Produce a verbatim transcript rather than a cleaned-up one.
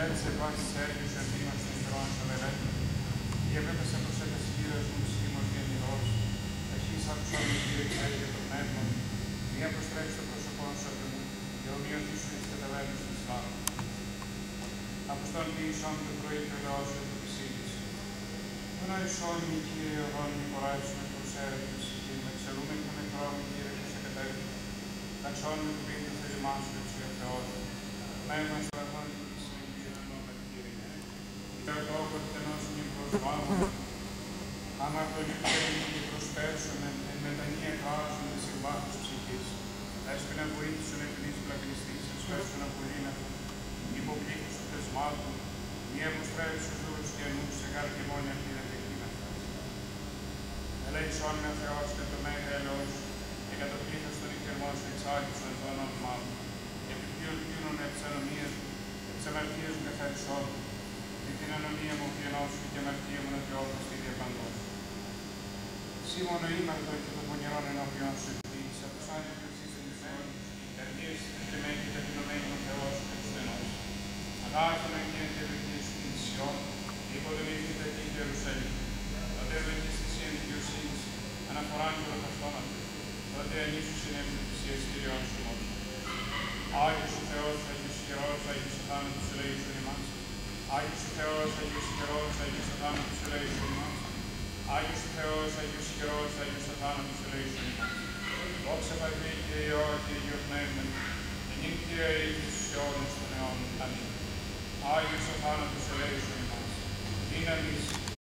ελέτησε πάσης έργης ο εντύμας των υγρών στον ελέτη. Διαβέτασε προς ένταση Κύριος μου σχήμος γεννηρός. Εσείς άκουσαν με Κύριε Κύριε για το πνεύμα μου. Μία προστρέψει το πρόσωπό σου από μου, και ομοιωθεί σου εις καταβαίνεις στην σλάβα. Αποστόλ ποιήσον το πρωί και λαός για το πισίλης. Γνώρισόν μη Κύριε οδόν μη κοράισον με τους έρευνες, και με εξελούμε τον νεκρό μη Κύριε που σε κατέβει. Ταξόν με του πίνου θελημά σου έτσι ο Θεός. Πνεύμα στο αγών του της συνεχίζεται νόμεν Κύριε. Είτε το όποτε τενός μη προσβάλλον. Αν αυτολюбили και προσπέρσουν εν μετανία χάσουν της συμβάθους ψυχής. Έσκουν να βοήθησουν επινείς πλακριστής, εσφέρσουν να πουλήναθουν. Υποπλήθους του θεσμάτου, μη αποστρέψει στους δούλους και νους, σε γάρ και μόνη αυτή δεν τεχνίνα φτάσει. Ελέησόν με ο Θεός και το μέγα ελός, και κατ' το πλήθος των ηχθερμών σου εξάγησον το όνομά μου, και επιπλέον πλήνων επ' της ανομίας μου, επ' της αμαρτίας μου καθαρισόν, και την ανομία μου πληνώσου και αμαρτία μου να θεόφαστη διαπαντός. Συ μόνο ήμαρτον και των πονηρών ενώπιον σου εκπλήσεις, από τους άνεργους εις ενδυσμένους, οι καρδιές και με και ταπεινωμένοι ο Θεός και τους στενός. Αγάπη και εντελεχής στην Σιών, υποδομήθη τα γη Ιερουσαλήμ. Τότε ευλογής της εν δικαιοσύνης, αναφοράν και ολοκαυτώματος. Τότε ανήσου συνέβη θυσίας Κυριών σου μόνο. Άγιος ο Θεός, Άγιος Ιερός, Άγιος ο θάνατος ελέησον ημάς. Άγιος ο Θεός, Άγιος Ιερός, Άγιος ο θάνατος ελέησον ημάς. Άγιος ο Θεός, Άγιος Ιερός, Άγιος ο θάνατος ελέησον ημάς. Δόξα Πατρί και Υιό και Υιό Πνεύμα, και νυν και αεί και στους αιώνες των αιώνων. Αμήν. Άγιος ο θάνατος ελέησον ημάς. Δύναμις